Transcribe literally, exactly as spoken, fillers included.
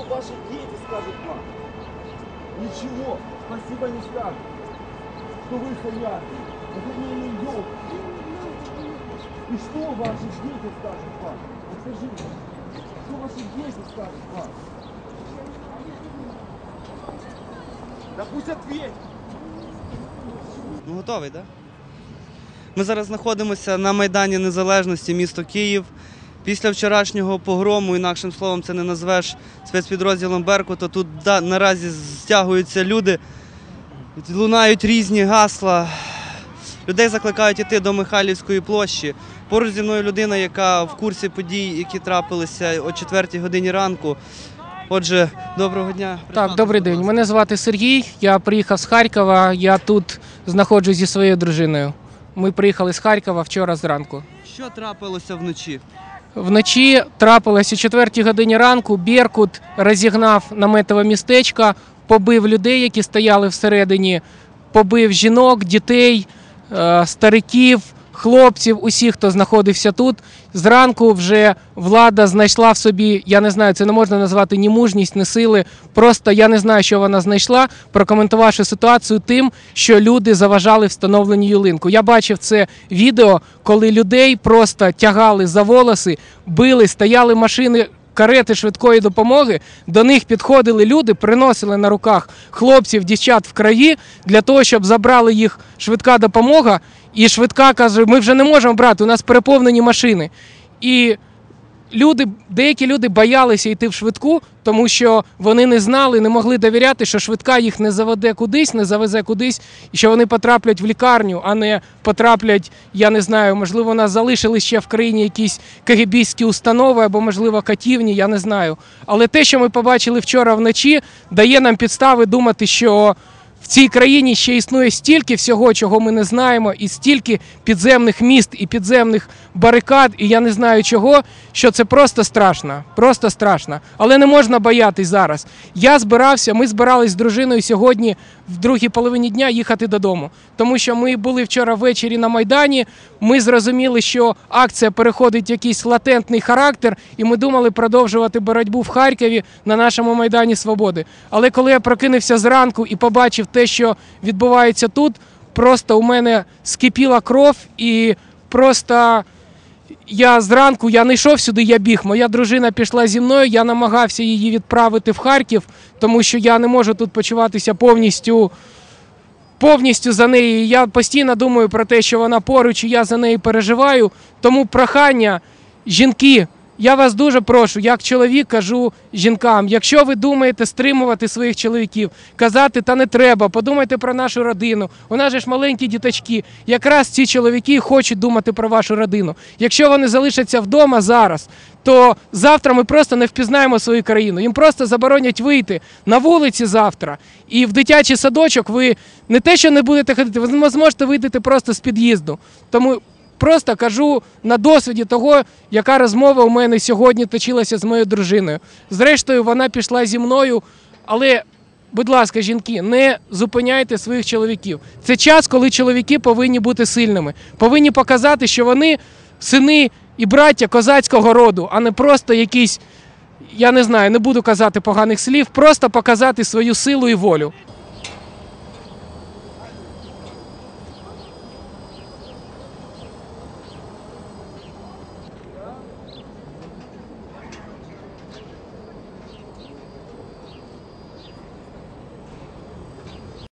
Что ваши дети скажут вам? Ничего, спасибо не скажут. Что вы стояли? Это не елки. И что ваши дети скажут вам? Вот скажите, что ваши дети скажут вам? Да пусть ответят. Ну, готовий, так? Да? Ми зараз знаходимося на Майдані Незалежності, місто Київ. Після вчорашнього погрому, інакшим словом це не назвеш, спецпідрозділом Беркута, тут да, наразі стягуються люди, лунають різні гасла. Людей закликають йти до Михайлівської площі. Поруч зі мною людина, яка в курсі подій, які трапилися о четвертій годині ранку. Отже, доброго дня. Так, добрий день. Мене звати Сергій, я приїхав з Харкова, я тут знаходжусь зі своєю дружиною. Ми приїхали з Харкова вчора зранку. Що трапилося вночі? Вночі трапилось о четвертій годині ранку, Беркут розігнав наметове містечко, побив людей, які стояли всередині, побив жінок, дітей, стариків, хлопців, усіх, хто знаходився тут. Зранку вже влада знайшла в собі, я не знаю, це не можна назвати ні мужність, ні сили, просто я не знаю, що вона знайшла, прокоментувавши ситуацію тим, що люди заважали встановленню ялинку. Я бачив це відео, коли людей просто тягали за волоси, били, стояли машини, карети швидкої допомоги, до них підходили люди, приносили на руках хлопців, дівчат в краї, для того, щоб забрали їх швидка допомога. І швидка каже, ми вже не можемо брати, у нас переповнені машини. І люди, деякі люди боялися йти в швидку, тому що вони не знали, не могли довіряти, що швидка їх не заведе кудись, не завезе кудись, і що вони потраплять в лікарню, а не потраплять, я не знаю, можливо, у нас залишили ще в країні якісь кегебістські установи, або, можливо, катівні, я не знаю. Але те, що ми побачили вчора вночі, дає нам підстави думати, що в цій країні ще існує стільки всього, чого ми не знаємо, і стільки підземних міст і підземних барикад, і я не знаю чого, що це просто страшно, просто страшно. Але не можна боятись зараз. Я збирався, ми збирались з дружиною сьогодні в другій половині дня їхати додому. Тому що ми були вчора ввечері на Майдані, ми зрозуміли, що акція переходить в якийсь латентний характер, і ми думали продовжувати боротьбу в Харкові на нашому Майдані Свободи. Але коли я прокинувся зранку і побачив те, що відбувається тут, просто у мене скипіла кров, і просто я зранку, я не йшов сюди, я біг. Моя дружина пішла зі мною, я намагався її відправити в Харків, тому що я не можу тут почуватися повністю, повністю за неї. Я постійно думаю про те, що вона поруч, і я за неї переживаю. Тому прохання, жінки, я вас дуже прошу, як чоловік кажу жінкам, якщо ви думаєте стримувати своїх чоловіків, казати, та не треба, подумайте про нашу родину, у нас же ж маленькі діточки, якраз ці чоловіки хочуть думати про вашу родину. Якщо вони залишаться вдома зараз, то завтра ми просто не впізнаємо свою країну, їм просто заборонять вийти на вулиці завтра, і в дитячий садочок ви не те, що не будете ходити, ви зможете вийти просто з під'їзду. Тому просто кажу на досвіді того, яка розмова у мене сьогодні точилася з моєю дружиною. Зрештою, вона пішла зі мною, але, будь ласка, жінки, не зупиняйте своїх чоловіків. Це час, коли чоловіки повинні бути сильними, повинні показати, що вони сини і браття козацького роду, а не просто якісь, я не знаю, не буду казати поганих слів, просто показати свою силу і волю.